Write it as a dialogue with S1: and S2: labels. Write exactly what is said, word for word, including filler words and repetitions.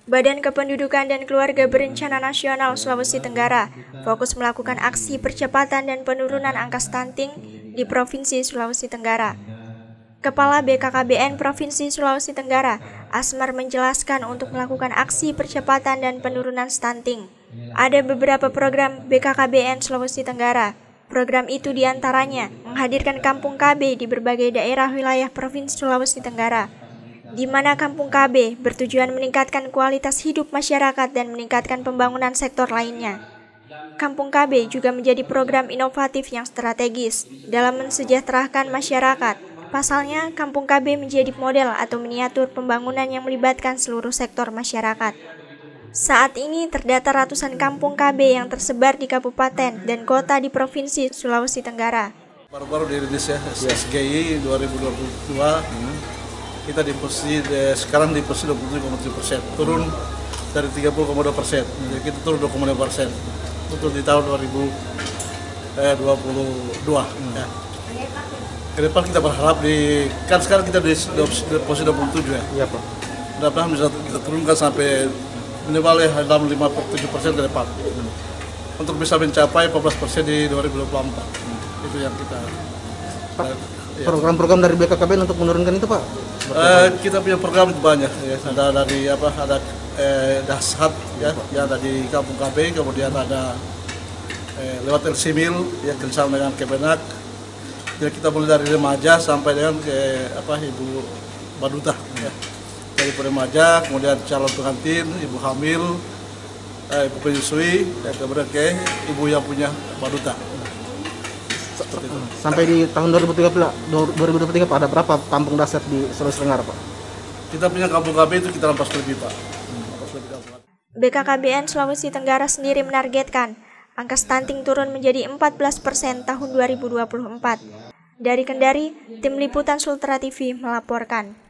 S1: Badan Kependudukan dan Keluarga Berencana Nasional Sulawesi Tenggara fokus melakukan aksi percepatan dan penurunan angka stunting di Provinsi Sulawesi Tenggara. Kepala B K K B N Provinsi Sulawesi Tenggara, Asmar, menjelaskan untuk melakukan aksi percepatan dan penurunan stunting. Ada beberapa program B K K B N Sulawesi Tenggara. Program itu diantaranya menghadirkan Kampung K B di berbagai daerah wilayah Provinsi Sulawesi Tenggara, di mana Kampung K B bertujuan meningkatkan kualitas hidup masyarakat dan meningkatkan pembangunan sektor lainnya. Kampung K B juga menjadi program inovatif yang strategis dalam mensejahterakan masyarakat. Pasalnya, Kampung K B menjadi model atau miniatur pembangunan yang melibatkan seluruh sektor masyarakat. Saat ini terdata ratusan Kampung K B yang tersebar di kabupaten dan kota di Provinsi Sulawesi Tenggara.
S2: Baru-baru dirilis ya, S G I dua ribu dua puluh dua. Hmm. Kita di posisi eh, sekarang di posisi dua puluh tujuh koma tujuh persen, turun dari tiga puluh koma dua persen. Jadi kita turun dua koma dua persen untuk di tahun dua ribu dua puluh dua. Hmm. Ya. Ke depan kita berharap di kan sekarang kita di, di posisi dua puluh tujuh ya. Iya, Pak. Mudah-mudahan bisa kita turunkan sampai minimal ya dalam lima puluh tujuh persen ke depan. Hmm. Untuk bisa mencapai empat belas persen di dua ribu dua puluh empat. Hmm. Itu yang kita
S3: Pak, ya. Program-program dari B K K B N untuk menurunkan itu, Pak?
S2: Uh, kita punya program banyak ya. Ada dari apa ada eh, Dashat ya, yang ada di Kampung K B, kemudian ada eh, lewat L C M I L ya, kerjasama dengan Kemenak. Jadi kita mulai dari remaja sampai dengan ke apa Ibu Baduta ya. Dari remaja, kemudian calon pengantin, ibu hamil, eh, ibu penyusui, dan kemudian ke ibu yang punya Baduta.
S3: Sampai di tahun dua ribu tiga puluh, dua ribu dua puluh tiga Pak, ada berapa kampung dasar di Sulawesi Tenggara, Pak?
S2: Kita punya Kampung K B itu kita rampas lebih, Pak.
S1: B K K B N Sulawesi Tenggara sendiri menargetkan angka stunting turun menjadi empat belas persen tahun dua ribu dua puluh empat. Dari Kendari, Tim Liputan Sultra T V melaporkan.